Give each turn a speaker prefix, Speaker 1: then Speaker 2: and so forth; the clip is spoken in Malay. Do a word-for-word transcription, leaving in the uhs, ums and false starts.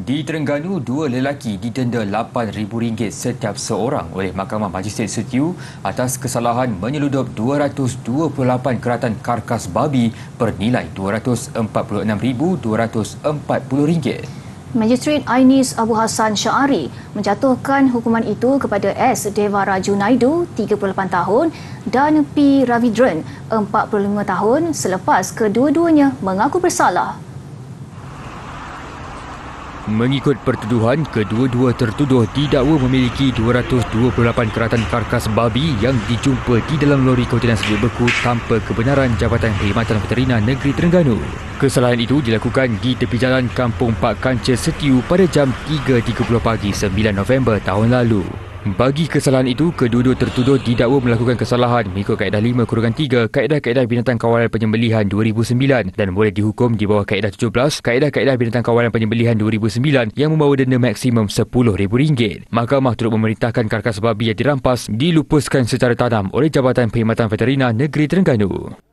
Speaker 1: Di Terengganu, dua lelaki didenda lapan ribu ringgit setiap seorang oleh Mahkamah Majistret Setiu atas kesalahan menyeludup dua ratus dua puluh lapan keratan karkas babi bernilai dua ratus empat puluh enam ribu dua ratus empat puluh ringgit.
Speaker 2: Magistrate Ainis Abu Hassan Syari menjatuhkan hukuman itu kepada S. Devara Junaidu, tiga puluh lapan tahun dan P. Ravidran, empat puluh lima tahun selepas kedua-duanya mengaku bersalah.
Speaker 1: Mengikut pertuduhan, kedua-dua tertuduh didakwa memiliki dua ratus dua puluh lapan keratan karkas babi yang dijumpa di dalam lori kontainer sejuk beku tanpa kebenaran Jabatan Perkhidmatan Veterina Negeri Terengganu. Kesalahan itu dilakukan di tepi jalan Kampung Pak Kanca Setiu pada jam tiga tiga puluh pagi sembilan November tahun lalu. Bagi kesalahan itu, kedua-dua tertuduh didakwa melakukan kesalahan mengikut Kaedah lima tiga Kaedah-Kaedah Binatang Kawalan Penyembelihan dua ribu sembilan dan boleh dihukum di bawah Kaedah tujuh belas Kaedah-Kaedah Binatang Kawalan Penyembelihan dua ribu sembilan yang membawa denda maksimum sepuluh ribu ringgit. Mahkamah turut memerintahkan karkas babi yang dirampas dilupuskan secara tadam oleh Jabatan Perkhidmatan Veterina Negeri Terengganu.